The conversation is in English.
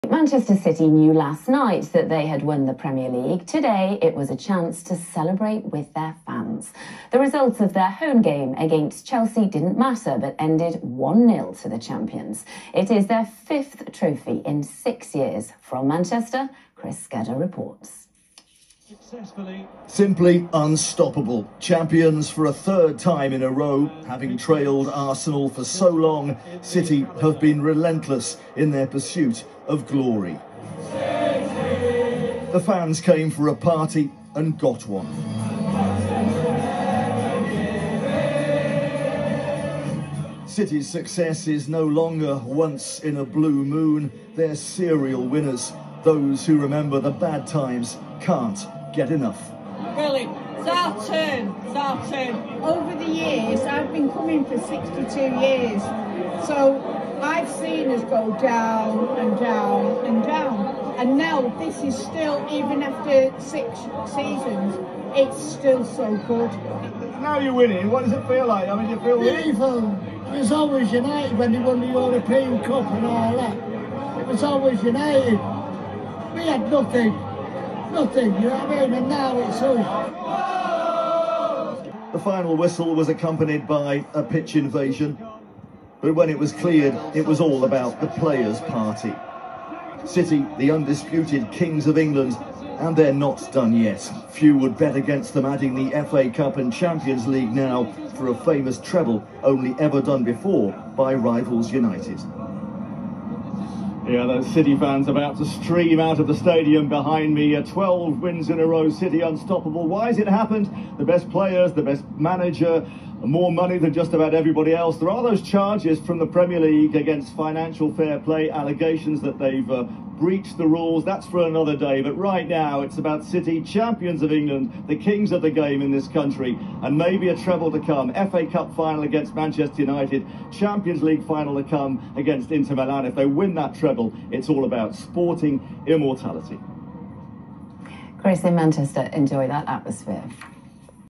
Manchester City knew last night that they had won the Premier League. Today, it was a chance to celebrate with their fans. The results of their home game against Chelsea didn't matter, but ended 1-0 to the champions. It is their 5th trophy in 6 years. From Manchester, Chris Skudder reports. Simply unstoppable. Champions for a 3rd time in a row. Having trailed Arsenal for so long, City have been relentless in their pursuit of glory. The fans came for a party and got one. City's success is no longer once in a blue moon. They're serial winners. Those who remember the bad times can't get enough. Brilliant. It's our turn. It's our turn. Over the years, I've been coming for 62 years. So I've seen us go down and down and down. And now this is still, even after 6 seasons, it's still so good. Now you're winning, what does it feel like? I mean, you feel beautiful. It was always United when they won the European Cup and all that. It was always United. We had nothing, you know what I mean? And now it's us. The final whistle was accompanied by a pitch invasion, but when it was cleared, it was all about the players' party. City, the undisputed kings of England, and they're not done yet. Few would bet against them adding the FA Cup and Champions League now for a famous treble only ever done before by rivals United. Yeah, those City fans about to stream out of the stadium behind me. 12 wins in a row, City unstoppable. Why has it happened? The best players, the best manager, more money than just about everybody else. There are those charges from the Premier League against financial fair play, allegations that they've breached the rules. That's for another day. But right now, it's about City, champions of England, the kings of the game in this country, and maybe a treble to come. FA Cup final against Manchester United, Champions League final to come against Inter Milan. If they win that treble, it's all about sporting immortality. Chris, in Manchester, enjoy that atmosphere.